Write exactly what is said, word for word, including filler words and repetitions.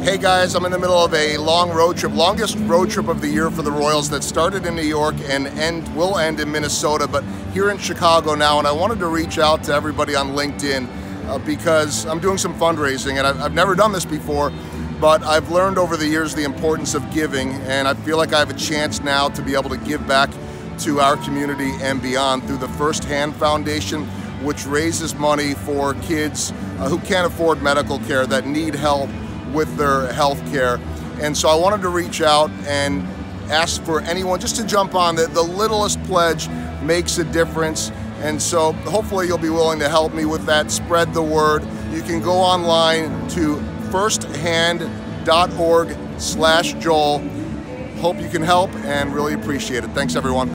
Hey guys, I'm in the middle of a long road trip, longest road trip of the year for the Royals that started in New York and end, will end in Minnesota, but here in Chicago now, and I wanted to reach out to everybody on LinkedIn uh, because I'm doing some fundraising, and I've, I've never done this before, but I've learned over the years the importance of giving, and I feel like I have a chance now to be able to give back to our community and beyond through the First Hand Foundation, which raises money for kids uh, who can't afford medical care, that need help with their health care. And so I wanted to reach out and ask for anyone just to jump on. The, the littlest pledge makes a difference. And so hopefully you'll be willing to help me with that. Spread the word. You can go online to firsthand dot org slash Joel. Hope you can help and really appreciate it. Thanks everyone.